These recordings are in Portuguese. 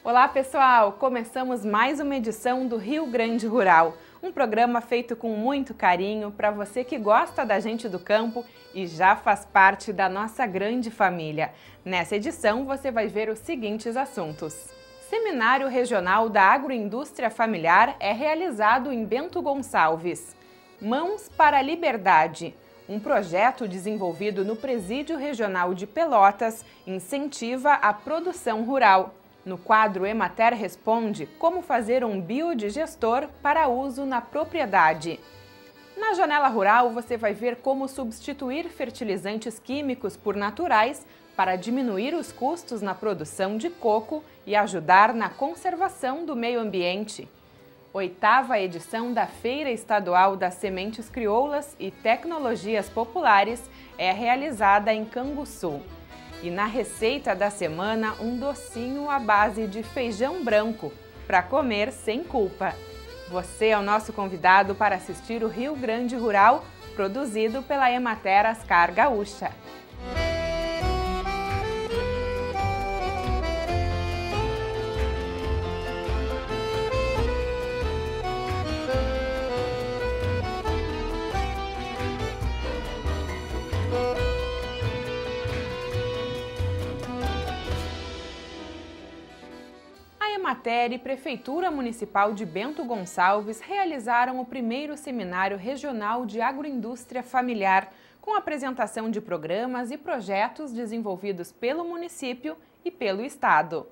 Olá pessoal, começamos mais uma edição do Rio Grande Rural, um programa feito com muito carinho para você que gosta da gente do campo e já faz parte da nossa grande família. Nessa edição você vai ver os seguintes assuntos. Seminário Regional da Agroindústria Familiar é realizado em Bento Gonçalves. Mãos para a Liberdade. Um projeto desenvolvido no Presídio Regional de Pelotas incentiva a produção rural. No quadro Emater Responde, como fazer um biodigestor para uso na propriedade. Na Janela Rural, você vai ver como substituir fertilizantes químicos por naturais para diminuir os custos na produção de coco e ajudar na conservação do meio ambiente. 8ª edição da Feira Estadual das Sementes Crioulas e Tecnologias Populares é realizada em Canguçu. E na receita da semana, um docinho à base de feijão branco, para comer sem culpa. Você é o nosso convidado para assistir o Rio Grande Rural, produzido pela Emater Ascar Gaúcha. A Emater e Prefeitura Municipal de Bento Gonçalves realizaram o primeiro Seminário Regional de Agroindústria Familiar, com apresentação de programas e projetos desenvolvidos pelo município e pelo Estado.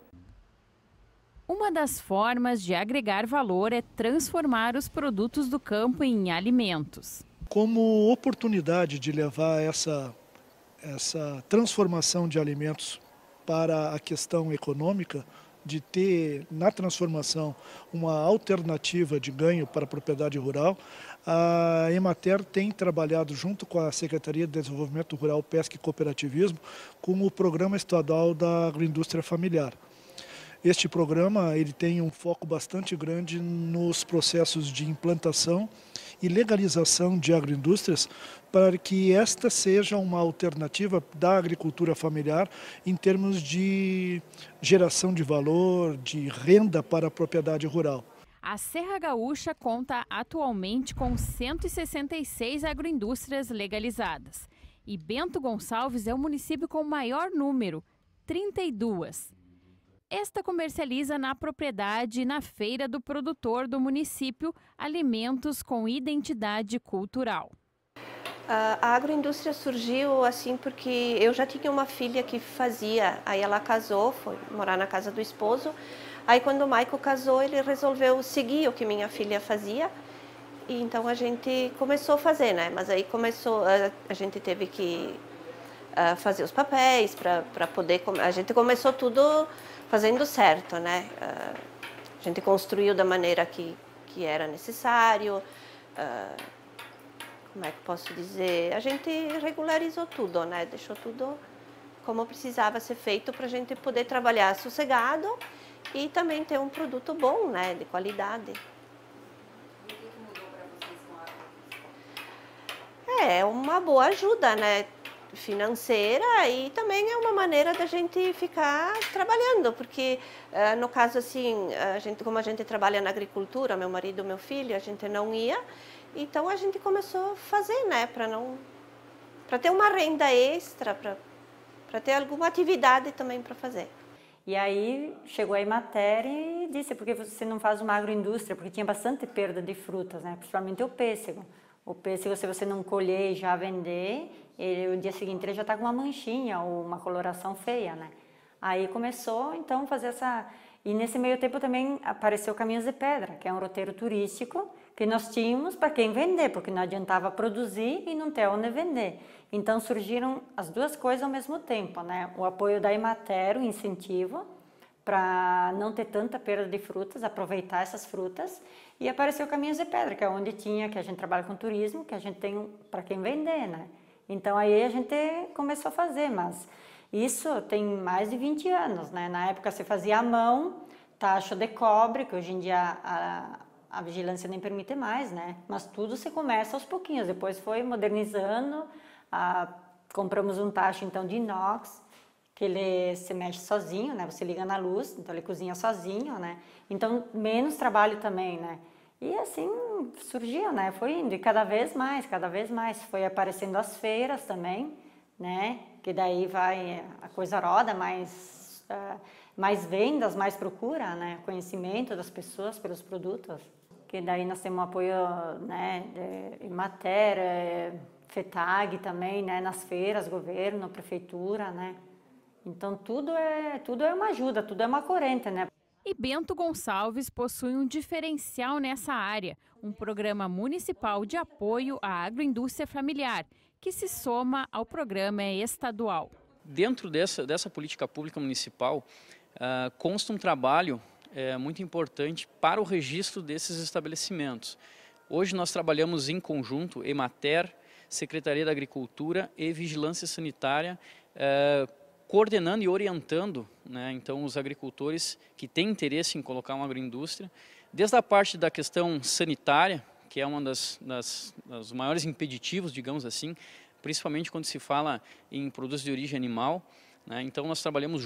Uma das formas de agregar valor é transformar os produtos do campo em alimentos. Como oportunidade de levar essa transformação de alimentos para a questão econômica, de ter na transformação uma alternativa de ganho para a propriedade rural, a Emater tem trabalhado junto com a Secretaria de Desenvolvimento Rural, Pesca e Cooperativismo com o Programa Estadual da Agroindústria Familiar. Este programa ele tem um foco bastante grande nos processos de implantação e legalização de agroindústrias para que esta seja uma alternativa da agricultura familiar em termos de geração de valor, de renda para a propriedade rural. A Serra Gaúcha conta atualmente com 166 agroindústrias legalizadas e Bento Gonçalves é o município com o maior número, 32. Esta comercializa na propriedade e na feira do produtor do município alimentos com identidade cultural. A agroindústria surgiu assim porque eu já tinha uma filha que fazia, aí ela casou, foi morar na casa do esposo. Aí quando o Maico casou, ele resolveu seguir o que minha filha fazia. E então a gente começou a fazer, né? Mas aí a gente teve que fazer os papéis para poder... A gente começou tudo fazendo certo, né? A gente construiu da maneira que era necessário. Como é que posso dizer? A gente regularizou tudo, né? Deixou tudo como precisava ser feito para a gente poder trabalhar sossegado e também ter um produto bom, né? De qualidade. E o que mudou para vocês com a É uma boa ajuda, né? Financeira e também é uma maneira da gente ficar trabalhando, porque no caso assim, como a gente trabalha na agricultura, meu marido e meu filho, a gente não ia, então a gente começou a fazer, né, para ter uma renda extra, para ter alguma atividade também para fazer. E aí chegou a Emater e disse, por que você não faz uma agroindústria? Porque tinha bastante perda de frutas, né? Principalmente o pêssego. O pêssego, se você não colher e já vender, o dia seguinte ele já está com uma manchinha ou uma coloração feia, né? Aí começou, então, a fazer essa... E nesse meio tempo também apareceu Caminhos de Pedra, que é um roteiro turístico que nós tínhamos para quem vender, porque não adiantava produzir e não ter onde vender. Então surgiram as duas coisas ao mesmo tempo, né? O apoio da Emater, o incentivo para não ter tanta perda de frutas, aproveitar essas frutas, e apareceu Caminhos de Pedra, que é onde que a gente trabalha com turismo, que a gente tem para quem vender, né? Então aí a gente começou a fazer, mas isso tem mais de 20 anos, né? Na época se fazia à mão, tacho de cobre, que hoje em dia a vigilância nem permite mais, né? Mas tudo se começa aos pouquinhos, depois foi modernizando, compramos um tacho então de inox, que ele se mexe sozinho, né? Você liga na luz, então ele cozinha sozinho, né? Então, menos trabalho também, né? E assim surgiu, né? Foi indo e cada vez mais. Foi aparecendo as feiras também, né? Que daí vai, a coisa roda, mais vendas, mais procura, né? Conhecimento das pessoas pelos produtos. Que daí nós temos apoio, né? De Emater, FETAG também, né? Nas feiras, governo, prefeitura, né? Então tudo é uma ajuda, tudo é uma corrente, né? E Bento Gonçalves possui um diferencial nessa área, um programa municipal de apoio à agroindústria familiar, que se soma ao programa estadual. Dentro dessa política pública municipal, consta um trabalho muito importante para o registro desses estabelecimentos. Hoje nós trabalhamos em conjunto, Emater, Secretaria da Agricultura e Vigilância Sanitária, coordenando e orientando, né, então, os agricultores que têm interesse em colocar uma agroindústria, desde a parte da questão sanitária, que é uma das maiores impeditivos, digamos assim, principalmente quando se fala em produtos de origem animal, né, então nós trabalhamos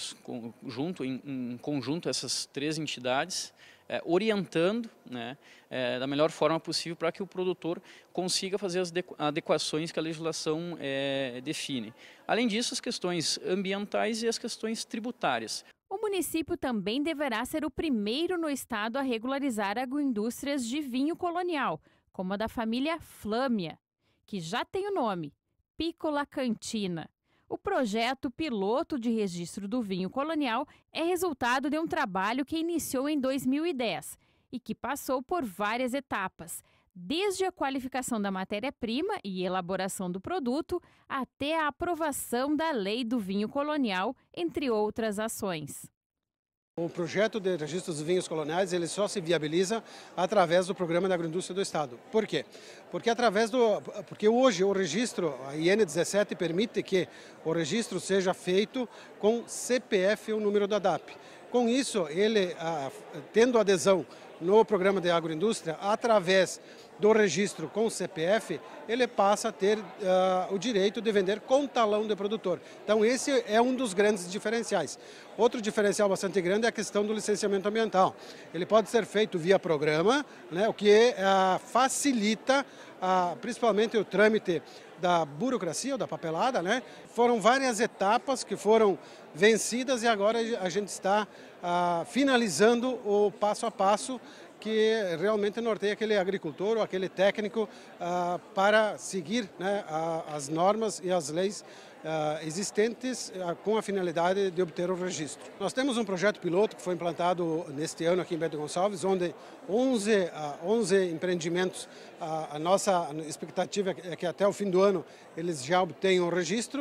em conjunto essas 3 entidades, orientando, né, da melhor forma possível para que o produtor consiga fazer as adequações que a legislação define. Além disso, as questões ambientais e as questões tributárias. O município também deverá ser o primeiro no estado a regularizar agroindústrias de vinho colonial, como a da família Flâmia, que já tem o nome, Piccola Cantina. O projeto piloto de registro do vinho colonial é resultado de um trabalho que iniciou em 2010 e que passou por várias etapas, desde a qualificação da matéria-prima e elaboração do produto até a aprovação da lei do vinho colonial, entre outras ações. O projeto de registro dos vinhos coloniais ele só se viabiliza através do Programa da Agroindústria do Estado. Por quê? Porque hoje o registro, a IN 17, permite que o registro seja feito com CPF, o número da DAP. Com isso, ele, tendo adesão no Programa de Agroindústria, através do registro com o CPF, ele passa a ter o direito de vender com talão de produtor. Então esse é um dos grandes diferenciais. Outro diferencial bastante grande é a questão do licenciamento ambiental. Ele pode ser feito via programa, né, o que facilita principalmente o trâmite da burocracia ou da papelada, né? Foram várias etapas que foram vencidas e agora a gente está finalizando o passo a passo que realmente norteia aquele agricultor ou aquele técnico para seguir, né, as normas e as leis existentes com a finalidade de obter o registro. Nós temos um projeto piloto que foi implantado neste ano aqui em Bento Gonçalves, onde 11 empreendimentos, a nossa expectativa é que até o fim do ano eles já obtenham o registro.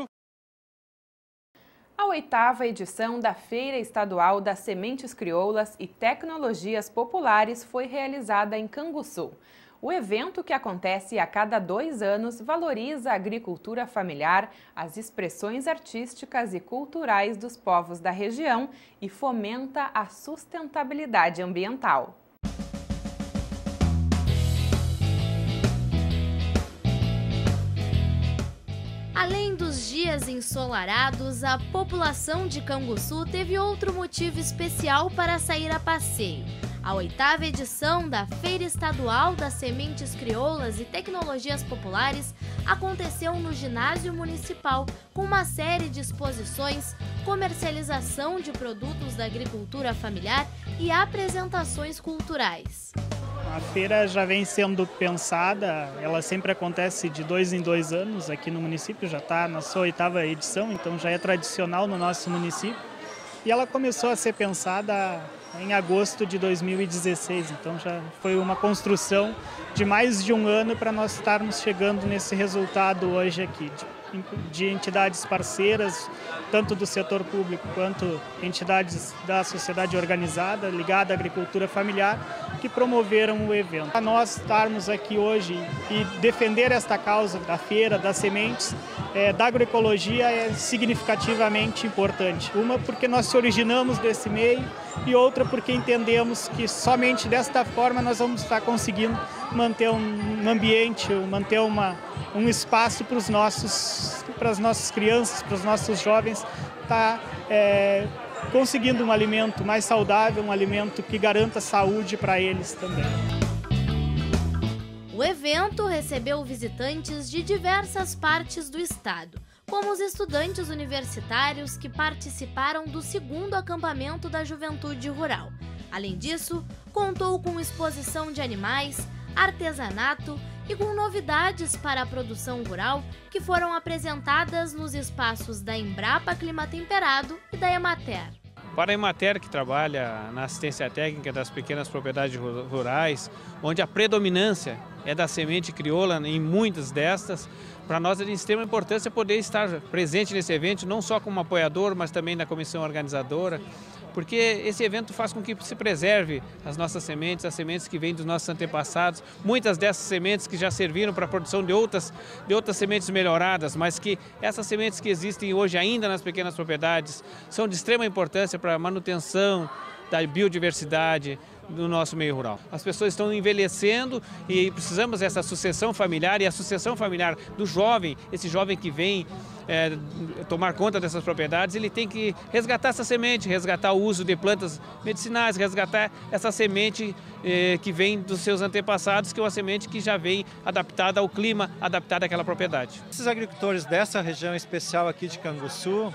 A 8ª edição da Feira Estadual das Sementes Crioulas e Tecnologias Populares foi realizada em Canguçu. O evento, que acontece a cada 2 anos, valoriza a agricultura familiar, as expressões artísticas e culturais dos povos da região e fomenta a sustentabilidade ambiental. Além dos dias ensolarados, a população de Canguçu teve outro motivo especial para sair a passeio. A 8ª edição da Feira Estadual das Sementes Crioulas e Tecnologias Populares aconteceu no Ginásio Municipal, com uma série de exposições, comercialização de produtos da agricultura familiar e apresentações culturais. A feira já vem sendo pensada, ela sempre acontece de 2 em 2 anos aqui no município, já está na sua 8ª edição, então já é tradicional no nosso município. E ela começou a ser pensada em agosto de 2016, então já foi uma construção de mais de 1 ano para nós estarmos chegando nesse resultado hoje aqui, de entidades parceiras, tanto do setor público quanto entidades da sociedade organizada, ligada à agricultura familiar, que promoveram o evento. Para nós estarmos aqui hoje e defender esta causa da feira, das sementes, da agroecologia é significativamente importante. Uma porque nós se originamos desse meio e outra porque entendemos que somente desta forma nós vamos estar conseguindo manter um ambiente, manter um espaço para as nossas crianças, para os nossos jovens estar conseguindo um alimento mais saudável, um alimento que garanta saúde para eles também. O evento recebeu visitantes de diversas partes do estado, como os estudantes universitários que participaram do 2º acampamento da Juventude Rural. Além disso, contou com exposição de animais, artesanato e com novidades para a produção rural que foram apresentadas nos espaços da Embrapa Clima Temperado e da Emater. Para a Emater, que trabalha na assistência técnica das pequenas propriedades rurais, onde a predominância é da semente crioula em muitas destas, para nós é de extrema importância poder estar presente nesse evento, não só como apoiador, mas também na comissão organizadora, porque esse evento faz com que se preserve as nossas sementes, as sementes que vêm dos nossos antepassados, muitas dessas sementes que já serviram para a produção de outras sementes melhoradas, mas que essas sementes que existem hoje ainda nas pequenas propriedades são de extrema importância para a manutenção da biodiversidade do nosso meio rural. As pessoas estão envelhecendo e precisamos dessa sucessão familiar, e a sucessão familiar do jovem, esse jovem que vem tomar conta dessas propriedades, ele tem que resgatar essa semente, resgatar o uso de plantas medicinais, resgatar essa semente que vem dos seus antepassados, que é uma semente que já vem adaptada ao clima, adaptada àquela propriedade. Esses agricultores dessa região especial aqui de Canguçu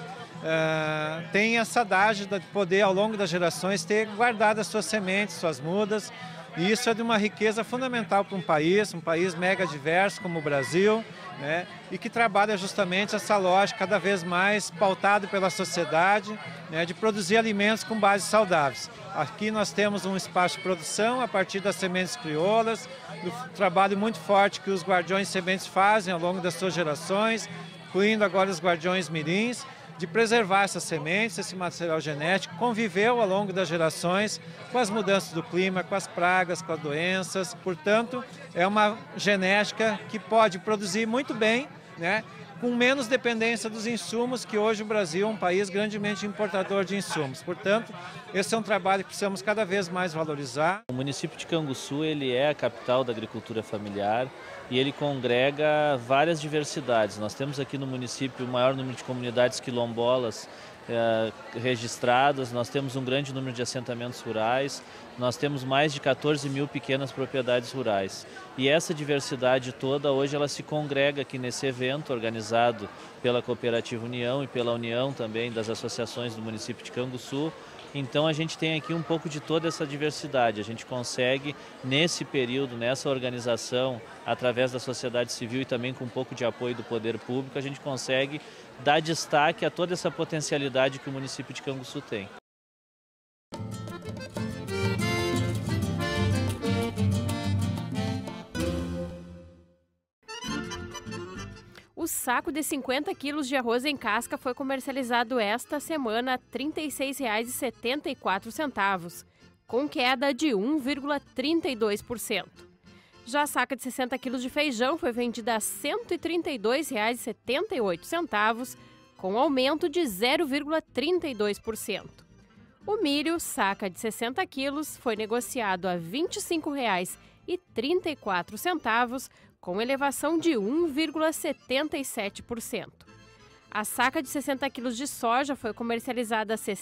tem essa dádiva de poder, ao longo das gerações, ter guardado as suas sementes, suas mudas, e isso é de uma riqueza fundamental para um país mega diverso como o Brasil, né, e que trabalha justamente essa lógica cada vez mais pautado pela sociedade, né, de produzir alimentos com bases saudáveis. Aqui nós temos um espaço de produção a partir das sementes crioulas, do trabalho muito forte que os guardiões sementes fazem ao longo das suas gerações, incluindo agora os guardiões mirins, de preservar essas sementes, esse material genético, conviveu ao longo das gerações com as mudanças do clima, com as pragas, com as doenças. Portanto, é uma genética que pode produzir muito bem, né, com menos dependência dos insumos, que hoje o Brasil é um país grandemente importador de insumos. Portanto, esse é um trabalho que precisamos cada vez mais valorizar. O município de Canguçu, ele é a capital da agricultura familiar e ele congrega várias diversidades. Nós temos aqui no município o maior número de comunidades quilombolas registradas, nós temos um grande número de assentamentos rurais, nós temos mais de 14 mil pequenas propriedades rurais. E essa diversidade toda hoje ela se congrega aqui nesse evento organizado pela Cooperativa União e pela União também das associações do município de Canguçu. Então a gente tem aqui um pouco de toda essa diversidade, a gente consegue nesse período, nessa organização, através da sociedade civil e também com um pouco de apoio do poder público, a gente consegue dar destaque a toda essa potencialidade que o município de Canguçu tem. O saco de 50 quilos de arroz em casca foi comercializado esta semana a R$ 36,74, com queda de 1,32%. Já a saca de 60 quilos de feijão foi vendida a R$ 132,78, com aumento de 0,32%. O milho, saca de 60 quilos, foi negociado a R$ 25,34, com elevação de 1,77%. A saca de 60 quilos de soja foi comercializada a R$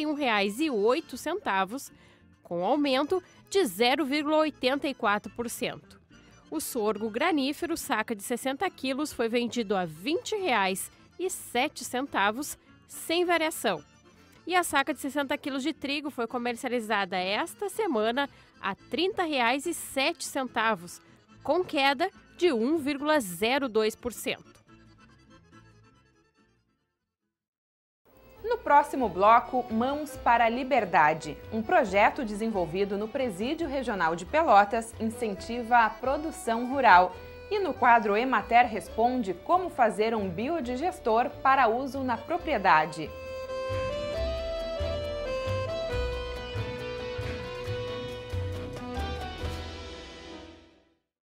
61,08, com aumento de 0,84%. O sorgo granífero, saca de 60 quilos, foi vendido a R$ 20,07, sem variação. E a saca de 60 quilos de trigo foi comercializada esta semana a R$ 30,07, com queda de 1,02%. No próximo bloco, Mãos para a Liberdade. Um projeto desenvolvido no Presídio Regional de Pelotas incentiva a produção rural. E no quadro Emater Responde, como fazer um biodigestor para uso na propriedade.